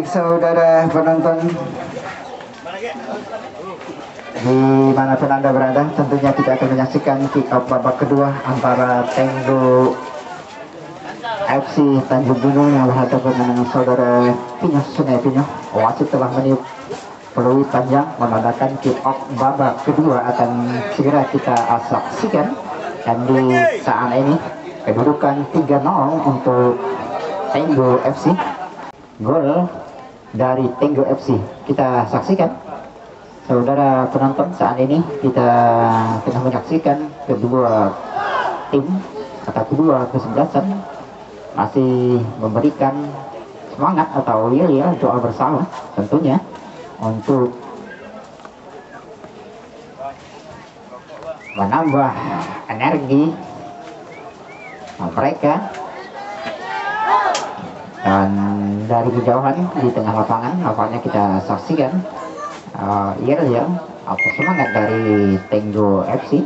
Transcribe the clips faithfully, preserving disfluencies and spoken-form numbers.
saudara penonton dimanapun Anda berada, tentunya kita akan menyaksikan kick off babak kedua antara Tenggo F C Tanjung Gunung yang berhadapan dengan saudara Pinyo Sungai Pinyo. Wasit telah meniup peluit panjang menandakan kick off babak kedua akan segera kita saksikan, dan di saat ini kedudukan tiga nol untuk Tenggo F C. Gol dari Tenggo F C kita saksikan, saudara penonton. Saat ini kita tengah menyaksikan kedua tim atau kedua kesebelasan masih memberikan semangat atau yel-yel doa bersama tentunya untuk menambah energi mereka. Dan dari kejauhan di tengah lapangan, lapangannya kita saksikan uh, yel-yel atau semangat dari Tenggo F C.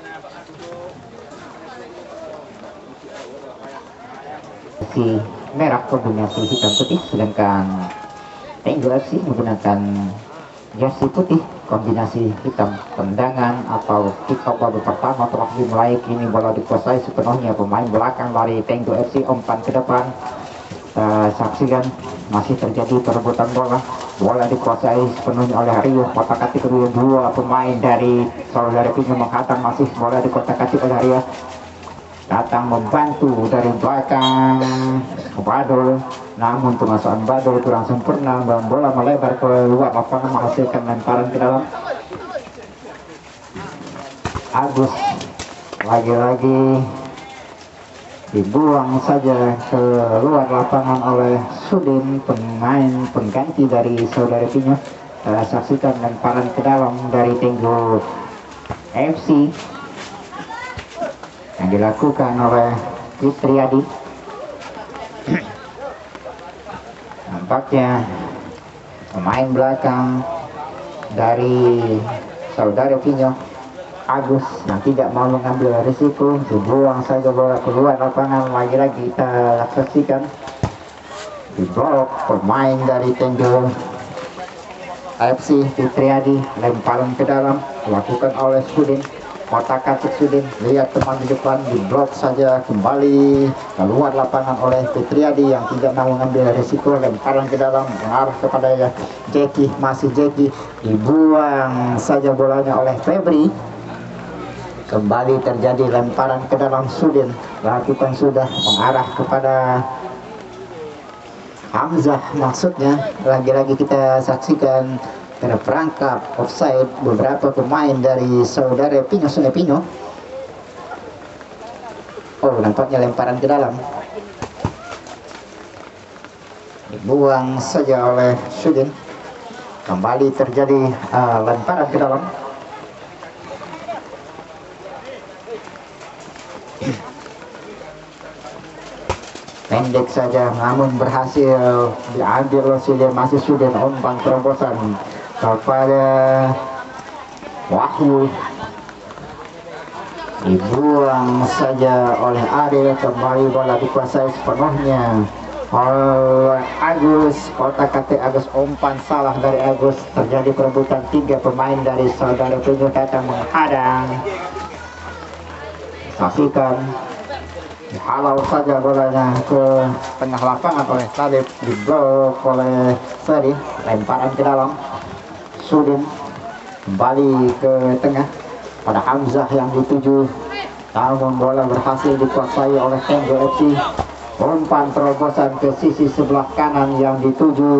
Si merah kombinasi hitam putih, sedangkan Tenggo F C menggunakan jersey putih kombinasi hitam. Tendangan atau kick off babak pertama telah dimulai. Kini bola dikuasai sepenuhnya pemain belakang dari Tenggo F C. Umpan ke depan, kita saksikan masih terjadi perebutan bola. Bola dikuasai sepenuhnya oleh Rio. Kotak-katik kedua dua pemain dari saudara Pinyo menghadang, masih bola dikotak-katik oleh Rio. Datang membantu dari belakang Badul, namun pemasukan Badul kurang sempurna dan bola melebar ke luar lapangan menghasilkan lemparan ke dalam. Agus lagi-lagi dibuang saja ke luar lapangan oleh Sudin, pemain pengganti dari saudara Pinyo. Kita saksikan lemparan ke dalam dari Tenggo F C yang dilakukan oleh Fitriadi. Nampaknya pemain belakang dari saudara Pinyo, Agus, yang tidak mau mengambil risiko, dibuang saja bola keluar lapangan. Lagi-lagi kita saksikan diblok pemain dari Tenggo F C Fitriadi. Lemparan ke dalam dilakukan oleh Sudin. Kotak-katik Sudin, lihat teman di depan, diblok saja kembali keluar lapangan oleh Fitriadi yang tidak mau mengambil risiko. Lemparan ke dalam mengarah kepada Jeki, masih Jeki, dibuang saja bolanya oleh Febri. Kembali terjadi lemparan ke dalam. Sudin lakukan sudah mengarah kepada Hamzah, maksudnya. Lagi-lagi kita saksikan terperangkap offside beberapa pemain dari saudara Pinyo Sungai Pinyo. Oh, nampaknya lemparan ke dalam dibuang saja oleh Sudin. Kembali terjadi uh, lemparan ke dalam. Pendek saja namun berhasil diambil oleh masih Sudin. Umpan terobosan kepada Wahyu, dibuang saja oleh Ariel. Kembali bola dikuasai sepenuhnya oleh Agus. Kotak-katik Agus, umpan salah dari Agus. Terjadi perebutan, tiga pemain dari saudara Pinyo datang menghadang. Saksikan, dihalau saja bolanya ke tengah lapangan oleh Talib, diblok oleh Seri. Lemparan ke dalam. Sudin kembali ke tengah pada Hamzah yang dituju, namun bola berhasil dikuasai oleh Tenggo F C. Umpan terobosan ke sisi sebelah kanan yang dituju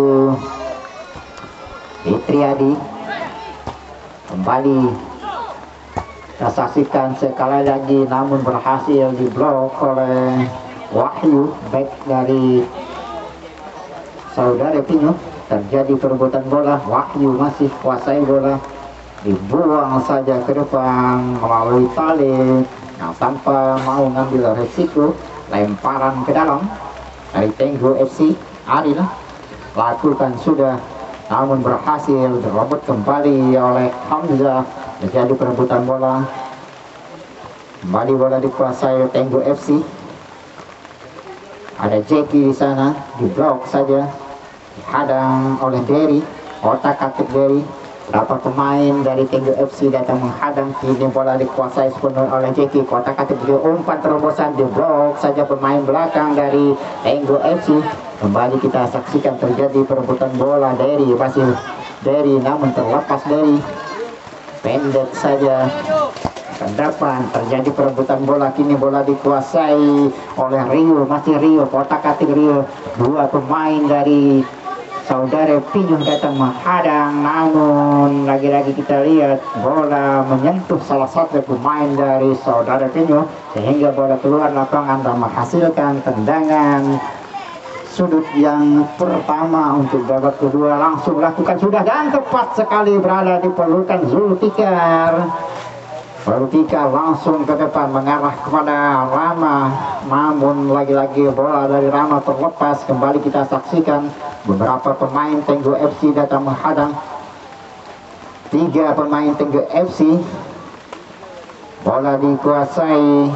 Fitriadi. Kembali kita saksikan sekali lagi, namun berhasil diblok oleh Wahyu, back dari saudara Pinyo. Terjadi perebutan bola. Wahyu masih kuasai bola, dibuang saja ke depan melalui Talib yang tanpa mau ngambil resiko. Lemparan ke dalam dari Tenggo F C. Aril lakukan sudah, namun berhasil direbut kembali oleh Hamzah. Terjadi perebutan bola. Kembali bola dikuasai Tenggo F C. Ada Jeki di sana, diblok saja. hadang oleh Derry, otak-atik Derry. Berapa pemain dari Tenggo F C datang menghadang, kini bola dikuasai sepenuhnya oleh Jeki. Kotak-atik dia umpan terobosan di blok saja pemain belakang dari Tenggo F C. Kembali kita saksikan terjadi perebutan bola Derry, masih Derry namun terlepas Derry, pendek saja ke depan, terjadi perebutan bola. Kini bola dikuasai oleh Rio, masih Rio, kotak-atik Rio. Dua pemain dari saudara Pinyuh datang menghadang, namun lagi-lagi kita lihat bola menyentuh salah satu pemain dari saudara Pinyuh sehingga bola keluar lapangan dan menghasilkan tendangan sudut yang pertama untuk babak kedua. Langsung lakukan sudah dan tepat sekali berada di pelukan Zulfikar. Zulfikar langsung ke depan mengarah kepada Rama, namun lagi-lagi bola dari Rama terlepas. Kembali kita saksikan beberapa pemain Tenggo F C datang menghadang, tiga pemain Tenggo F C. Bola dikuasai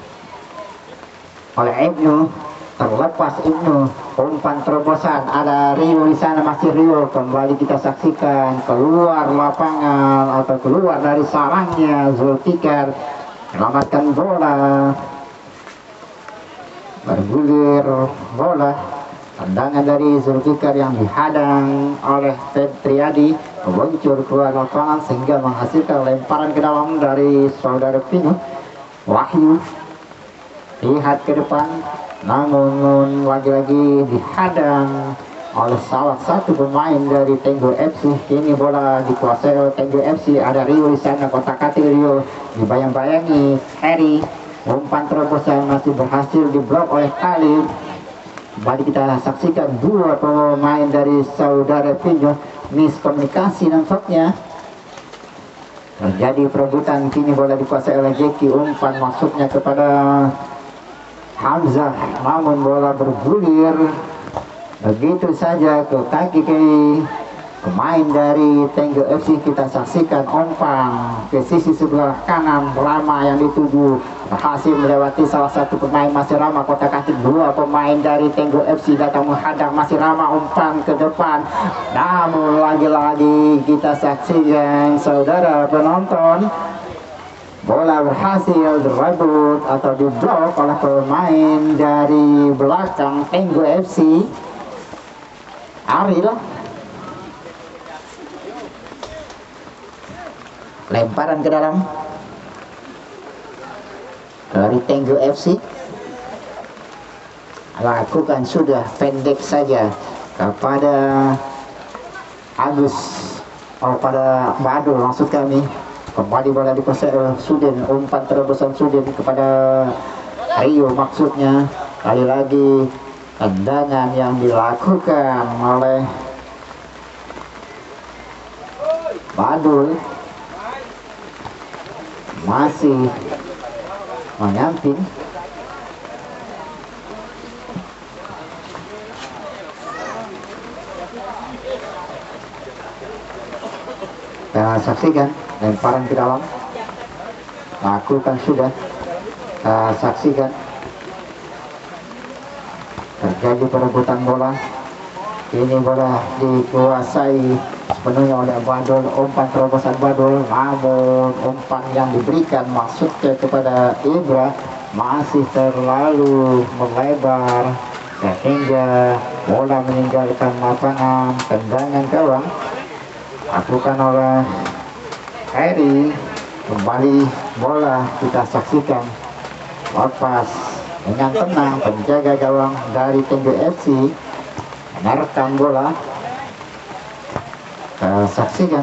oleh Ibnu, terlepas Ibnu, umpan terobosan, ada Rio di sana, masih Rio. Kembali kita saksikan keluar lapangan atau keluar dari sarangnya Zulfikar, selamatkan bola, bergulir bola, tendangan dari Zulfikar yang dihadang oleh Fetriadi, meluncur keluar lapangan sehingga menghasilkan lemparan ke dalam dari saudara Pinyuh. Wahyu lihat ke depan, namun lagi-lagi dihadang oleh salah satu pemain dari Tenggo F C. Kini bola dikuasai oleh Tenggo F C, ada Rio di sana, kotak-atik Rio dibayang-bayangi Harry, umpan terobosan masih berhasil diblok oleh Khalid. Kembali kita saksikan dua pemain dari saudara Pinyuh miskomunikasi nampaknya, terjadi perebutan. Kini bola dikuasai oleh Jeki, umpan masuknya kepada Hamzah, namun bola bergulir begitu saja ke kaki kiri pemain dari Tenggo F C. Kita saksikan umpan ke sisi sebelah kanan Rama yang dituju, berhasil melewati salah satu pemain, masih Rama, kotak-atik dua pemain dari Tenggo F C datang menghadang, masih Rama, umpan ke depan, namun lagi-lagi kita saksikan saudara penonton, bola berhasil direbut atau diblok oleh pemain dari belakang Tenggo F C, Ariel. Lemparan ke dalam dari Tenggo F C, lakukan sudah pendek saja kepada Agus, oh pada Badul maksud kami. Kembali bola dikuasai oleh Sudin, umpan terobosan Sudin kepada Rio maksudnya. Kali lagi tendangan yang dilakukan oleh Badul masih menyamping. Kita saksikan lemparan ke dalam, lakukan sudah, kita saksikan terjadi perebutan bola. Ini bola dikuasai sepenuhnya oleh Badul, umpan terobosan Badul, namun umpan yang diberikan maksudnya kepada Ibra masih terlalu melebar sehingga bola meninggalkan lapangan. Tendangan gawang lakukan oleh Harry. Kembali bola kita saksikan lepas dengan tenang, penjaga gawang dari Tenggo F C menerkam bola. Kita saksikan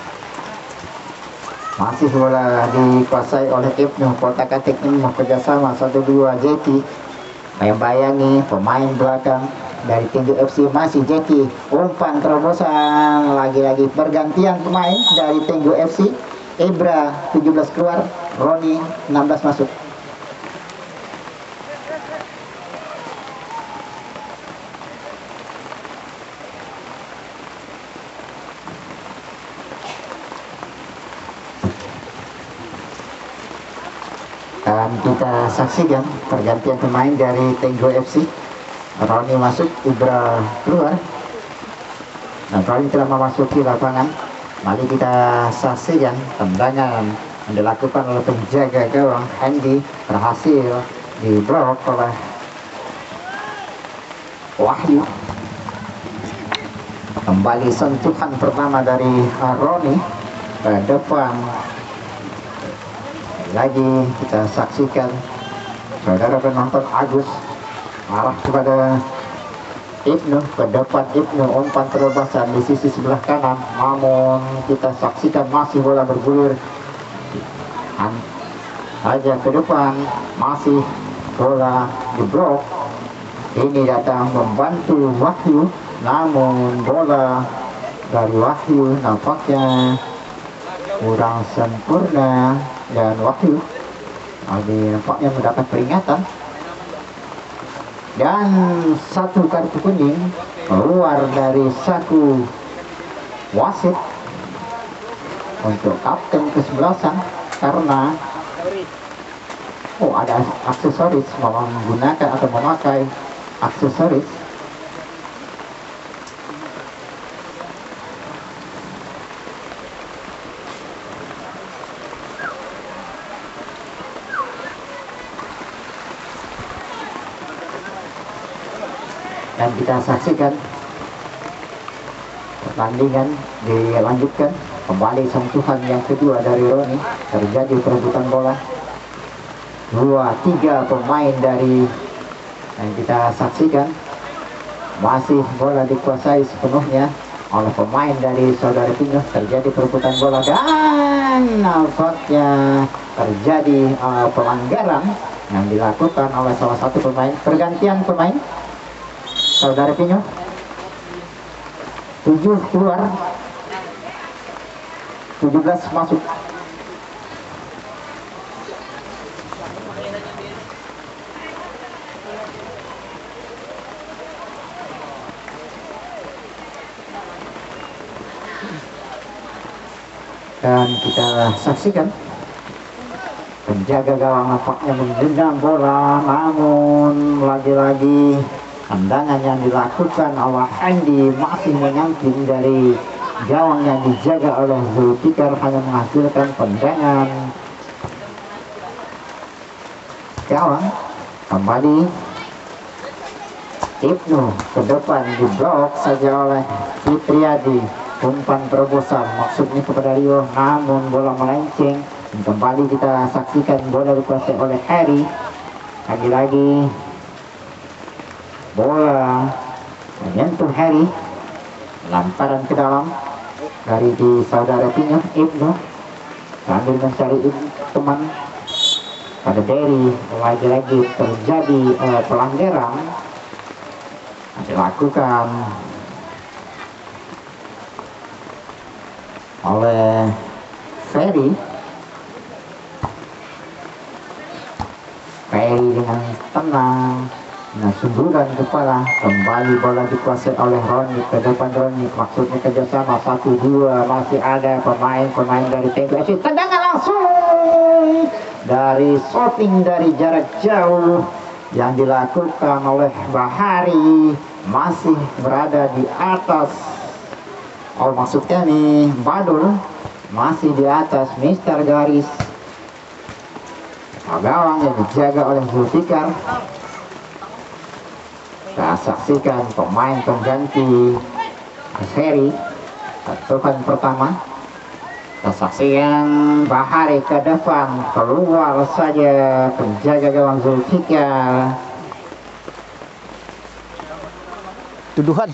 masih bola dikuasai oleh Ibnu, kotak-atik ini kerjasama satu dua Jeki, membayangi pemain belakang dari Tenggo F C, masih Jeki, umpan terobosan, lagi-lagi pergantian pemain dari Tenggo F C. Ibra tujuh belas keluar, Roni enam belas masuk. Dan kita saksikan pergantian pemain dari Tenggo F C. Roni masuk, Ibra keluar. Nah, kali telah memasuki lapangan, mari kita saksikan tendangan yang dilakukan oleh penjaga gawang Andy berhasil diblok oleh Wahyu. Kembali sentuhan pertama dari Roni ke depan. Lagi kita saksikan saudara penonton Agus arah kepada Ibnu, ke depan Ibnu, umpan terobosan di sisi sebelah kanan, namun kita saksikan masih bola bergulir aja ke depan, masih bola diblok. Ini datang membantu Wahyu, namun bola dari Wahyu nampaknya kurang sempurna dan Wahyu ini nampaknya mendapat peringatan dan satu kartu kuning keluar dari saku wasit untuk kapten kesebelasan karena oh ada aksesoris, menggunakan atau memakai aksesoris. Dan kita saksikan pertandingan dilanjutkan, kembali sentuhan yang kedua dari Roni, terjadi perebutan bola dua tiga pemain dari yang kita saksikan, masih bola dikuasai sepenuhnya oleh pemain dari saudara Pinyo, terjadi perebutan bola dan nampaknya terjadi uh, pelanggaran yang dilakukan oleh salah satu pemain. Pergantian pemain saudara Pinyo, tujuh keluar, tujuh belas masuk. Dan kita saksikan penjaga gawang nampaknya menggenggam bola, namun lagi-lagi tendangan yang dilakukan oleh Andy masih menyamping dari gawang yang dijaga oleh Zulfikar, hanya menghasilkan tendangan gawang. Kembali Ibnu ke depan, diblok saja oleh Fitriadi. Umpan terobosan maksudnya kepada Rio, namun bola melenceng. Kembali kita saksikan bola dikuasai oleh Harry. Lagi-lagi bola menyentuh Harry, lamparan ke dalam dari di saudara Pinyo. Ibnu sambil mencari teman pada Derry. Lagi-lagi terjadi eh, pelanggaran dilakukan oleh Ferry. Ferry dengan tenang, nah sunduran kepala, kembali bola dikuasai oleh Roni ke depan. Roni maksudnya kerjasama satu dua, masih ada pemain-pemain dari Tenggo F C. Tendangan langsung dari shooting dari jarak jauh yang dilakukan oleh Bahari, masih berada di atas, oh maksudnya nih Badul masih di atas Mister Garis. Gawang yang dijaga oleh Zulfikar. Kita saksikan pemain pengganti Ferry, sentuhan pertama. Kita saksikan Bahari ke depan, keluar saja penjaga gawang Zulfikar. Tuduhan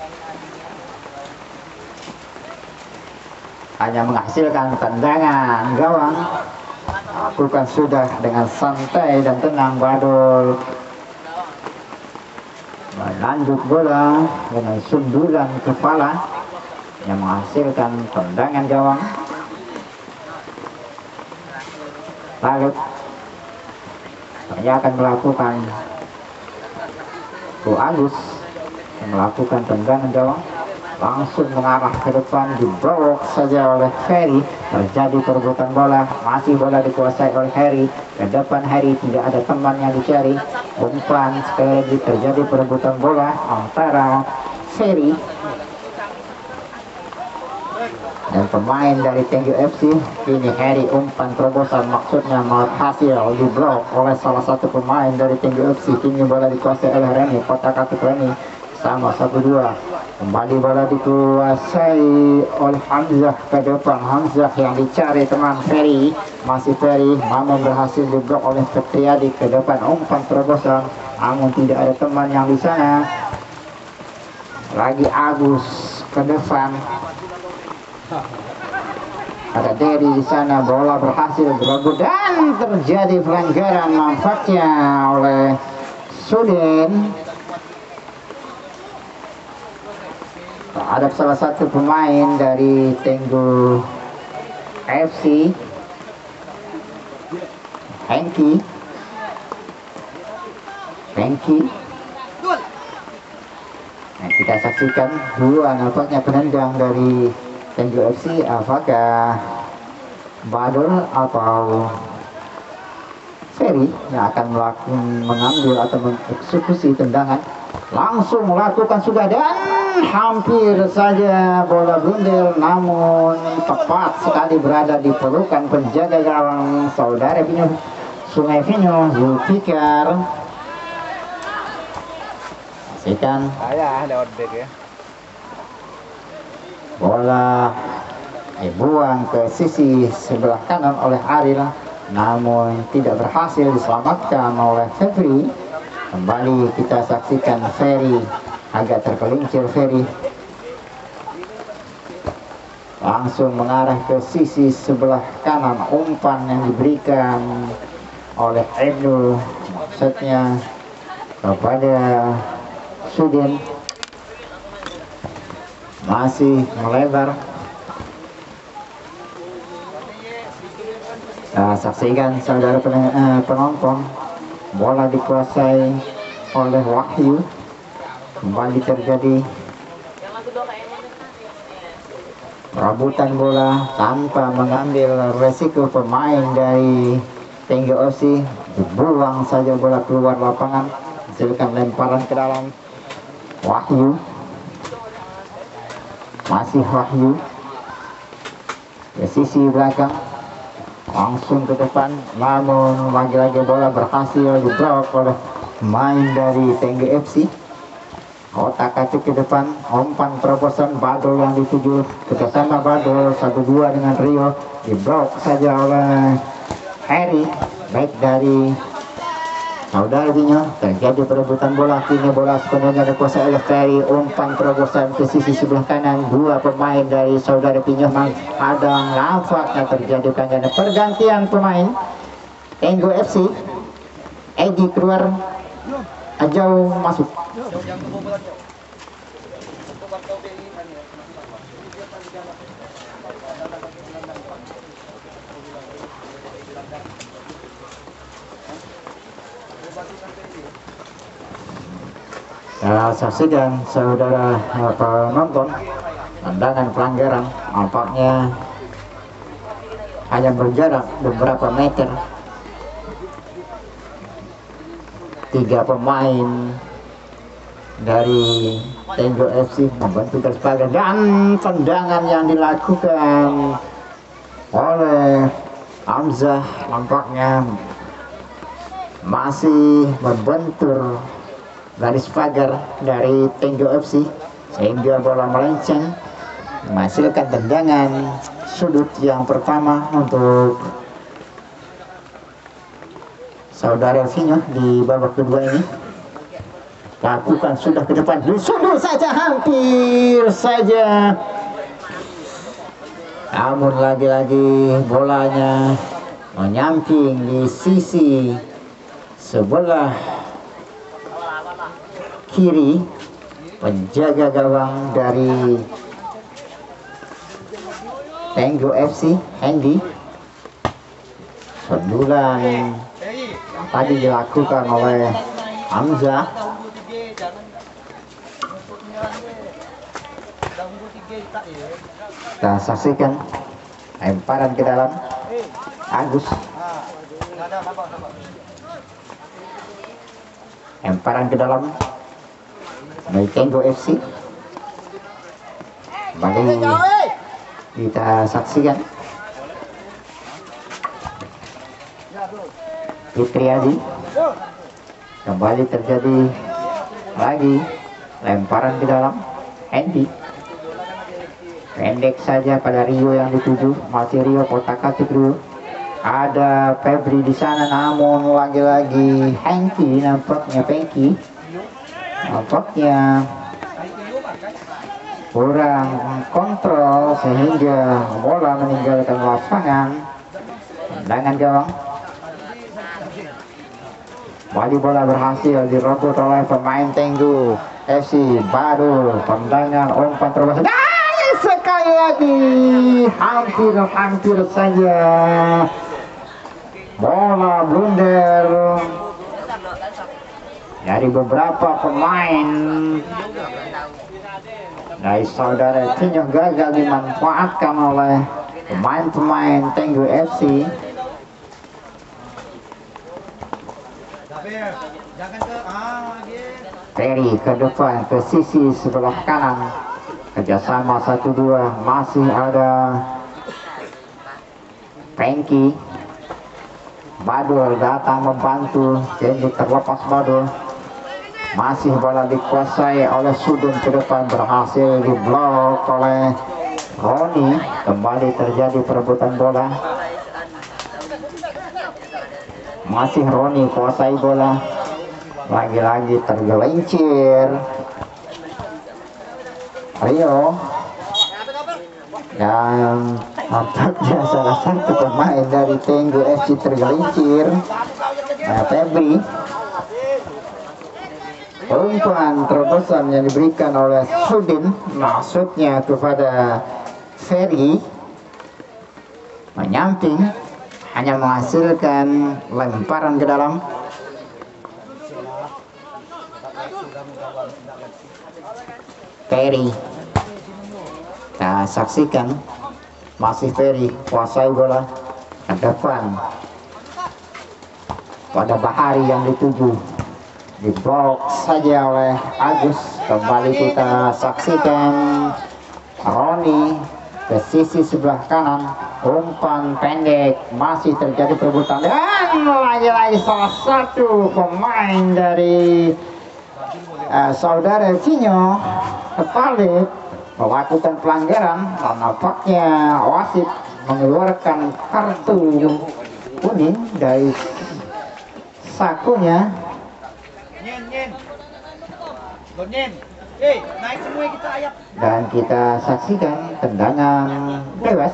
hanya menghasilkan tendangan gawang. Lakukan sudah dengan santai dan tenang Badul, melanjut bola dengan sundulan kepala yang menghasilkan tendangan gawang. Lalu saya akan melakukan Bu Agus yang melakukan tendangan gawang, langsung mengarah ke depan, diblok saja oleh Ferry. Terjadi perebutan bola, masih bola dikuasai oleh Harry. Ke depan Harry, tidak ada teman yang dicari. Umpan sekali lagi, terjadi perebutan bola antara Ferry Dan pemain dari Tenggo F C ini Harry umpan terobosan, maksudnya berhasil di blok oleh salah satu pemain dari Tenggo F C. Kini bola dikuasai oleh Reni, kotak atik Reni sama satu dua. Kembali bola dikuasai oleh Hamzah ke depan. Hamzah yang dicari teman Ferry, masih Ferry, namun berhasil di blok oleh Fitriadi ke depan. Umpan terobosan, namun tidak ada teman yang di sana. Lagi Agus ke depan. Ada Dedi di sana, bola berhasil berebut dan terjadi pelanggaran nampaknya oleh Sudin terhadap salah satu pemain dari Tenggo F C, Hengki. Hengki. Nah, kita saksikan dua nampaknya penendang dari Tenggo F C, apakah Badul atau Ferry yang akan melakukan, mengambil atau mengeksekusi tendangan. Langsung melakukan sudah dan hampir saja bola bundel, namun tepat sekali berada di pelukan penjaga gawang saudara Vinyo Sungai Vinyo Zulfikar. Saksikan bola dibuang ke sisi sebelah kanan oleh Aril, namun tidak berhasil diselamatkan oleh Febri. Kembali kita saksikan Ferry, agak tergelincir Ferry, langsung mengarah ke sisi sebelah kanan. Umpan yang diberikan oleh Ibnu, maksudnya kepada Sudin, masih melebar. Nah, saksikan saudara penonton, bola dikuasai oleh Wahyu. Kembali terjadi perebutan bola tanpa mengambil resiko pemain dari Tenggo F C. Dibuang saja bola keluar lapangan, hasilkan lemparan ke dalam. Wahyu, masih Wahyu ke sisi belakang, langsung ke depan, namun lagi-lagi bola berhasil diblok oleh pemain dari Tenggo F C. Kotak atik ke depan, umpan terobosan Badul yang dituju kerjasama Badul satu dua dengan Rio, diblok saja oleh Harry, baik dari saudara Vinyo. Terjadi perebutan bola, kini bola sepenuhnya dikuasai oleh Ferry. Umpan terobosan ke sisi sebelah kanan, dua pemain dari saudara Vinyo Padang, nampaknya terjadi pelanggaran. Pergantian pemain Tenggo F C, Edi keluar, Ajau masuk. Ya, saksikan saudara penonton, tendangan pelanggaran nampaknya hanya berjarak beberapa meter. Tiga pemain dari Tenggo F C membantu garis pagar, dan tendangan yang dilakukan oleh Hamzah nampaknya masih membentur garis pagar dari Tenggo F C, sehingga bola melenceng menghasilkan tendangan sudut yang pertama untuk saudara Vinyo di babak kedua ini. Lakukan sudah ke depan, sudut saja, hampir saja, namun lagi-lagi bolanya menyamping di sisi sebelah kiri penjaga gawang dari Tenggo F C, Hendy. Sundulan tadi dilakukan oleh Hamzah. Kita saksikan lemparan ke dalam Agus, lemparan ke dalam dari Tenggo F C. Kembali Kita saksikan Fitriadi, kembali terjadi lagi lemparan ke dalam. Andy pendek saja pada Rio yang dituju, masih Rio kotak-katik dulu. Ada Febri di sana, namun lagi-lagi Hengki nampaknya Pengki nampaknya kurang kontrol sehingga bola meninggalkan lapangan. Tendangan gawang, bagi bola berhasil direbut oleh pemain Tenggu F C Badul. Tendangan umpan terbesar dan sekali lagi hampir-hampir saja bola blunder dari beberapa pemain dari saudara Tinyo, gagal dimanfaatkan oleh pemain-pemain Tenggu F C. Ferry ke depan ke sisi sebelah kanan, kerjasama satu dua, masih ada Pengki. Badul datang membantu, jadi terlepas Badul. Masih bola dikuasai oleh Sudun ke depan, berhasil diblok oleh Roni. Kembali terjadi perebutan bola. Masih Roni kuasai bola, lagi-lagi tergelincir Rio, dan nampaknya salah satu pemain dari Tenggu F C tergelincir. Nah, Febri, umpan terobosan yang diberikan oleh Sudin maksudnya kepada Ferry menyamping, hanya menghasilkan lemparan ke dalam. Ferry, kita saksikan masih Ferry kuasai bola ke depan pada Bahari yang dituju, diblok saja oleh Agus. Kembali kita saksikan Roni ke sisi sebelah kanan, umpan pendek, masih terjadi perebutan dan lagi-lagi salah satu pemain dari uh, saudara Tinyo terbalik melakukan pelanggaran, dan nampaknya wasit mengeluarkan kartu kuning dari sakunya. Dan kita saksikan tendangan bebas.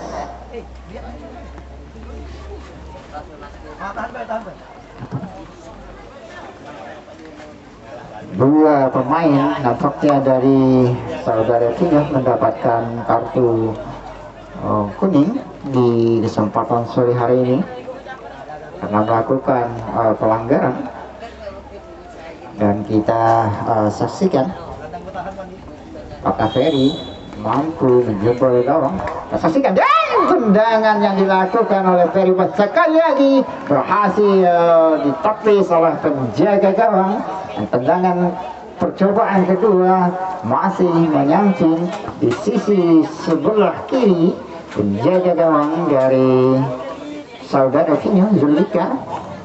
Dua pemain nampaknya dari saudara Tinyo mendapatkan kartu uh, kuning di kesempatan sore hari ini karena melakukan uh, pelanggaran. Dan kita uh, saksikan apakah Ferry mampu menjebol gawang. Kita saksikan dan tendangan yang dilakukan oleh Ferry sekali lagi berhasil uh, ditepis oleh penjaga gawang. Dan tendangan percobaan kedua masih menyamping di sisi sebelah kiri penjaga gawang dari saudara Tinyo, Zulika.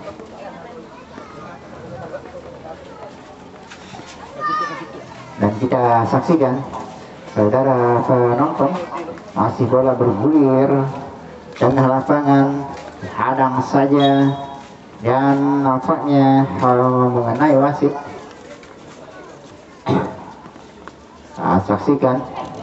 Dan kita saksikan saudara penonton, masih bola bergulir tengah lapangan, hadang saja, dan nampaknya hal mengenai wasit. Nah, saksikan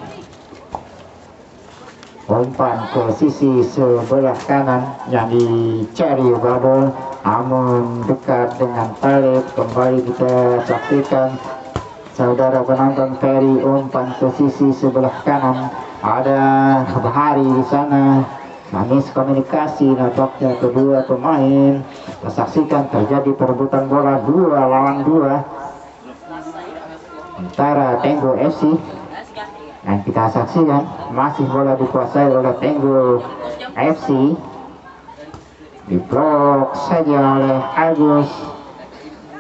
umpan ke sisi sebelah kanan yang dicari Badul, namun dekat dengan Talib. Kembali kita saksikan saudara penonton Ferry, umpan ke sisi sebelah kanan, ada Bahari di sana. Manis komunikasi nampaknya kedua pemain. Kita saksikan terjadi perebutan bola dua lawan dua antara Tenggu F C. Dan kita saksikan masih bola dikuasai oleh Tenggu F C, diblok saja oleh Agus.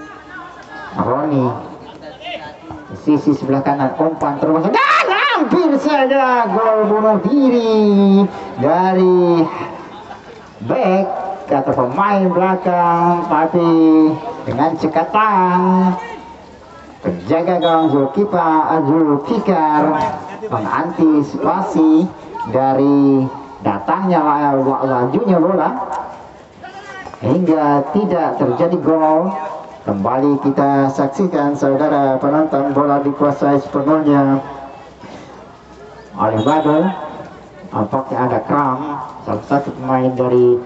Roni sisi sebelah kanan, umpan terus dan hampir saja gol bunuh diri dari back atau pemain belakang, tapi dengan cekatan penjaga gawang Zulkifar Zulfikar mengantisipasi dari datangnya lajunya bola hingga tidak terjadi gol. Kembali kita saksikan saudara penonton, bola dikuasai sepenuhnya oleh Badul. Nampaknya ada kram salah satu pemain dari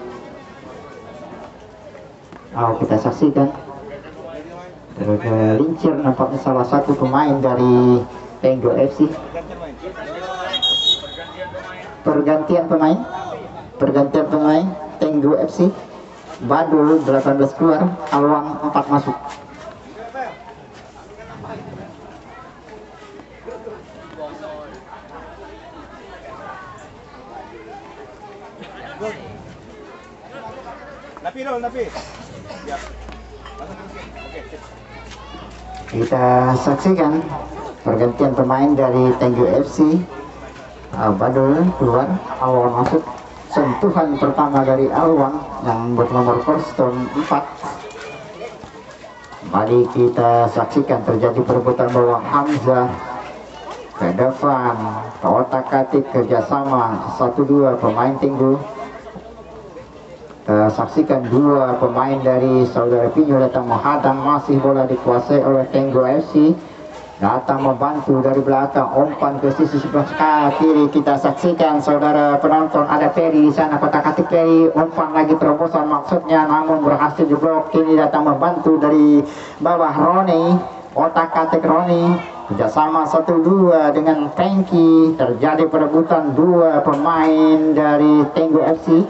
oh, kita saksikan tergelincir nampaknya salah satu pemain dari Tenggo F C. Pergantian pemain pergantian pemain Tenggo F C. Badul delapan belas keluar, Alwang empat masuk. Napi dong, napi. Ya. Kita saksikan pergantian pemain dari Tenggo F C. uh, Badul keluar, Alwang masuk. Sentuhan pertama dari Alwang yang bernomor Perston empat. Mari kita saksikan terjadi perebutan bola Hamzah ke depan, ke otak-atik kerjasama satu dua pemain Tenggo. Kita saksikan dua pemain dari saudara Pinyo datang menghadang, masih bola dikuasai oleh Tenggo F C. Datang membantu dari belakang, umpan ke sisi sebelah kiri. Kita saksikan saudara penonton, ada Ferry di sana, kotak-atik Ferry, umpan lagi terobosan maksudnya, namun berhasil diblok. Kini datang membantu dari bawah Roni, otak-atik Roni, kerjasama satu dua dengan Franky. Terjadi perebutan dua pemain dari Tenggo F C.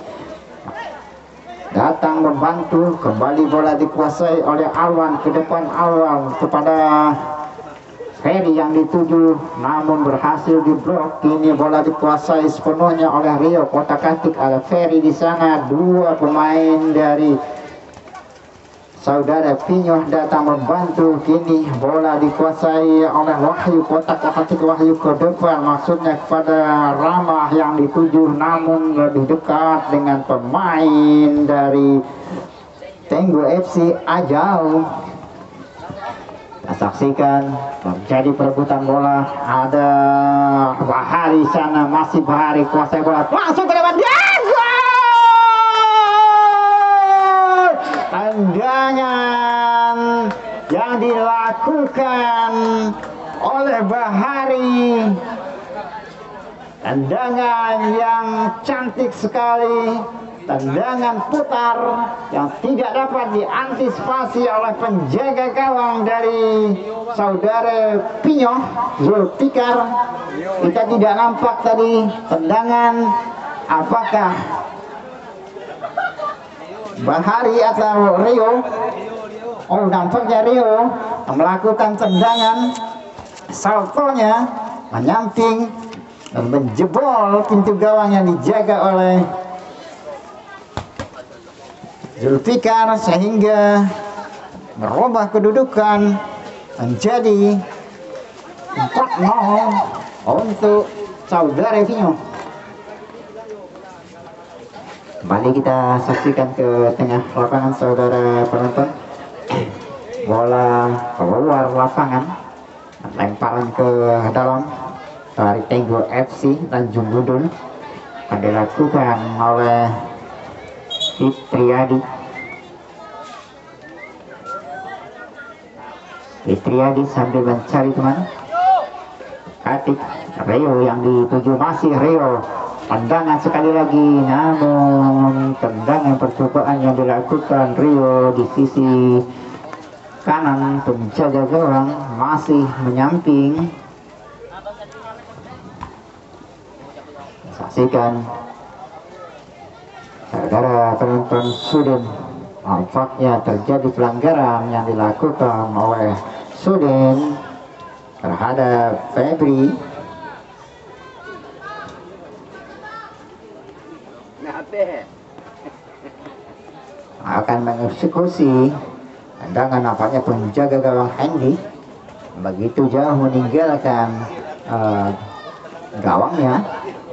Datang membantu, kembali bola dikuasai oleh Alwan, ke depan Alwan kepada Ferry yang dituju, namun berhasil diblok. Kini bola dikuasai sepenuhnya oleh Rio, kotak-atik ada Ferry di sana. Dua pemain dari saudara Pinyo datang membantu. Kini bola dikuasai oleh Wahyu, kotak-atik Wahyu ke depan, maksudnya kepada Ramah yang dituju, namun lebih dekat dengan pemain dari Tenggo F C Ajau. Saksikan terjadi perebutan bola, ada Bahari sana, masih Bahari kuasai bola, langsung ke depan dia, gol! Tendangan yang dilakukan oleh Bahari, tendangan yang cantik sekali, tendangan putar yang tidak dapat diantisipasi oleh penjaga gawang dari saudara Pinyo Zulfikar. Kita tidak nampak tadi tendangan apakah Bahari atau Rio. Oh, nampaknya Rio melakukan tendangan, saltonya menyamping dan menjebol pintu gawang yang dijaga oleh Zulfikar, sehingga merubah kedudukan menjadi empat nol untuk saudara Pinyo. Kembali kita saksikan ke tengah lapangan saudara penonton. Bola keluar lapangan, lemparan ke dalam dari Tenggo F C Tanjung Gudul akan dilakukan oleh Fitriadi. Fitriadi sambil mencari teman. Atik Rio yang dituju, masih Rio. Tendangan sekali lagi, namun tendangan percobaan yang dilakukan Rio di sisi kanan, penjaga gawang masih menyamping. Saksikan saudara penonton Sudin, nampaknya terjadi pelanggaran yang dilakukan oleh Sudin terhadap Febri. Akan mengeksekusi tendangan, nampaknya penjaga gawang Hendy begitu jauh meninggalkan uh, gawangnya,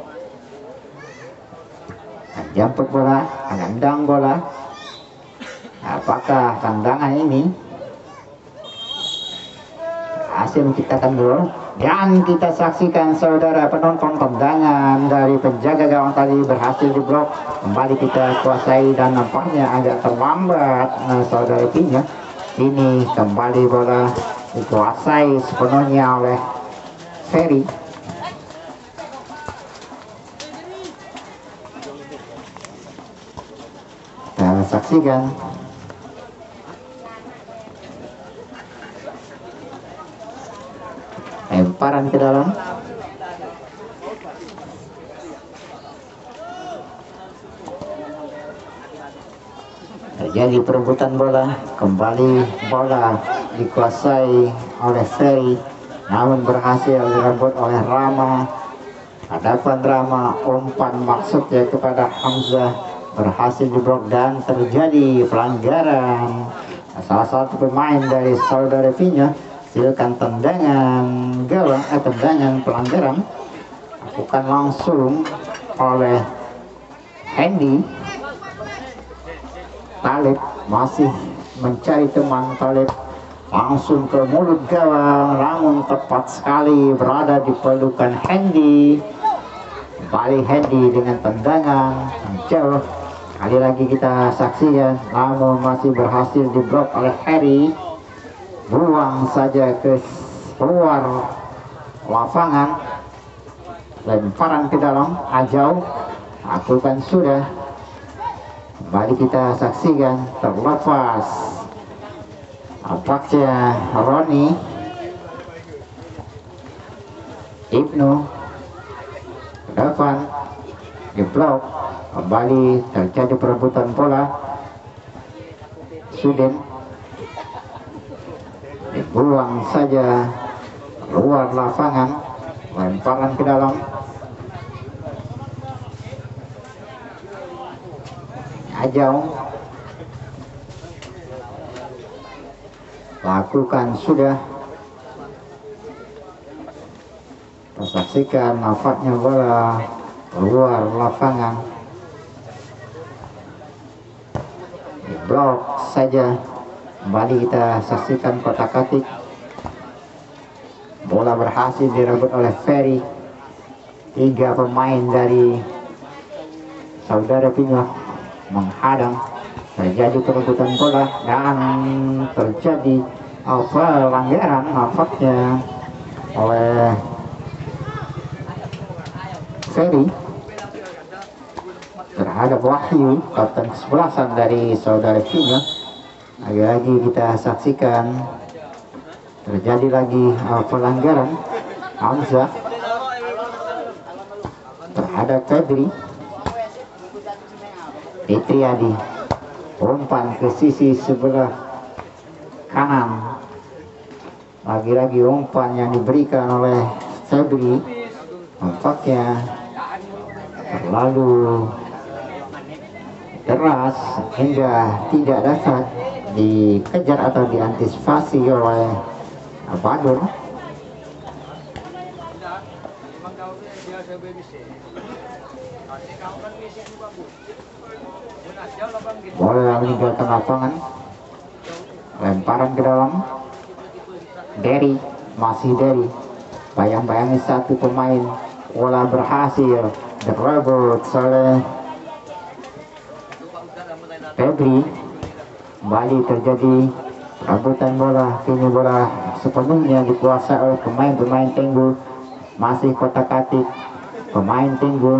jemput bola, nendang bola. Apakah tendangan ini hasil menciptakan gol? Dan kita saksikan saudara penonton, tendangan dari penjaga gawang tadi berhasil diblok. Kembali kita kuasai dan nampaknya agak terlambat. Nah, saudara Pinya, ini kembali bola dikuasai sepenuhnya oleh Ferry. Kita saksikan lemparan ke dalam. Terjadi perebutan bola. Kembali bola dikuasai oleh Ferry, namun berhasil direbut oleh Rama. Hadapan Rama, umpan maksudnya kepada Hamzah, berhasil diblok dan terjadi pelanggaran. Salah satu pemain dari saudara Pinya silakan tendangan gawang, eh, tendangan pelanggaran lakukan langsung oleh Hendy. Talib masih mencari teman. Talib langsung ke mulut gawang, namun tepat sekali berada di pelukan Hendy. Kembali Hendy dengan tendangan jauh. Kali lagi kita saksikan, namun masih berhasil diblok oleh Harry. Buang saja ke luar lapangan. Lemparan ke dalam, Ajau lakukan sudah. Kembali kita saksikan, terlepas. Apakah Roni Ibnu ke depan diblok. Kembali terjadi perebutan bola. Sudin dibuang saja luar lapangan. Lemparan ke dalam. Ajau lakukan sudah. Kita saksikan nampaknya bola luar lapangan. Diblok saja. Kembali kita saksikan kotak-katik. Bola berhasil direbut oleh Ferry. Tiga pemain dari saudara Pinya menghadang. Terjadi perebutan bola dan terjadi pelanggaran nampaknya oleh Ferry terhadap Wahyu, kapten kesebelasan dari saudara Pinya. Lagi-lagi kita saksikan terjadi lagi uh, pelanggaran Hamzah terhadap Febri. Fitriadi umpan ke sisi sebelah kanan. Lagi-lagi umpan yang diberikan oleh Febri nampaknya terlalu deras hingga tidak dapat dikejar atau diantisipasi oleh Badur. Bola meninggalkan lapangan. Lemparan ke dalam. Derry, masih Derry. Bayang-bayangi satu pemain. Bola berhasil direbut oleh Febri. Kembali terjadi rebutan bola. Kini bola sepenuhnya dikuasai oleh pemain-pemain Tenggu. Masih kotak-katik pemain Tenggu.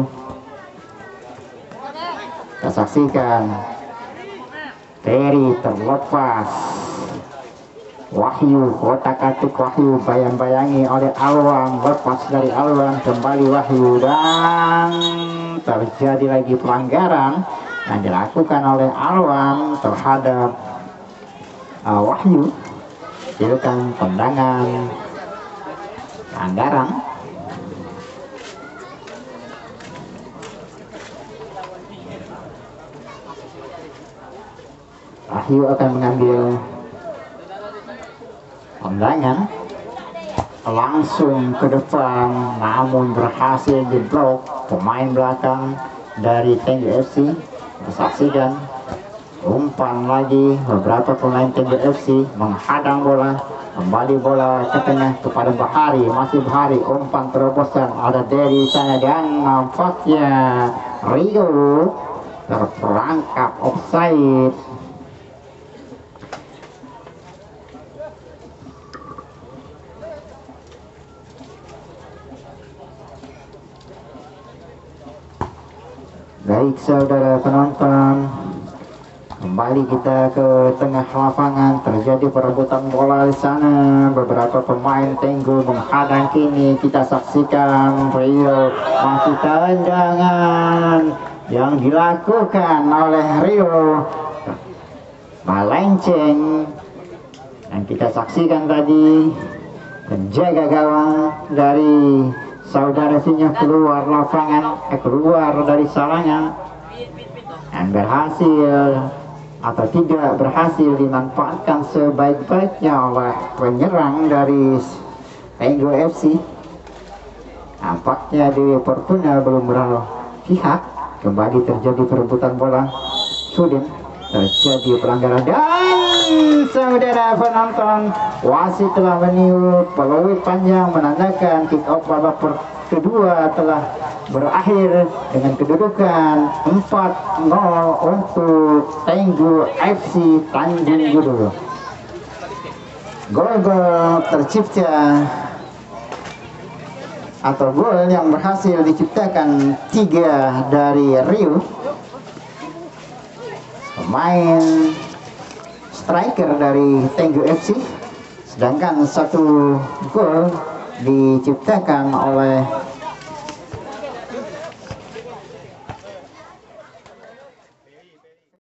Kita saksikan Ferry terlepas. Wahyu, kotak-katik Wahyu, bayang-bayangi oleh Alwan, lepas dari Alwan, kembali Wahyu, dan terjadi lagi pelanggaran yang dilakukan oleh Alwan terhadap uh, Wahyu. Silakan tendangan pelanggaran. Wahyu akan mengambil tendangan. langsung ke depan, namun berhasil diblok pemain belakang dari Tenggo F C. Saksikan umpan lagi, beberapa pemain Tenggo F C menghadang bola, kembali bola ke tengah kepada Bahari, masih Bahari, umpan terobosan ada dari sana dan nampaknya Rio terperangkap offside. Baik saudara penonton, kembali kita ke tengah lapangan, terjadi perebutan bola di sana. Beberapa pemain Tenggo menghadang, kini kita saksikan Rio masih tendangan yang dilakukan oleh Rio melenceng, dan kita saksikan tadi penjaga gawang dari saudara Sinya keluar lapangan, eh, keluar dari sarangnya, dan berhasil atau tidak berhasil dimanfaatkan sebaik-baiknya oleh penyerang dari Tenggo F C. Nampaknya di Perpuna belum berpihak, kembali terjadi perebutan bola. Sudin, terjadi pelanggaran, dan saudara penonton, wasit telah meniup peluit panjang menandakan kick off babak kedua telah berakhir dengan kedudukan empat nol untuk Tenggo F C Tanjung Juru. Gol-gol tercipta atau gol yang berhasil diciptakan tiga dari Rio, pemain striker dari Tenggo F C, sedangkan satu gol diciptakan oleh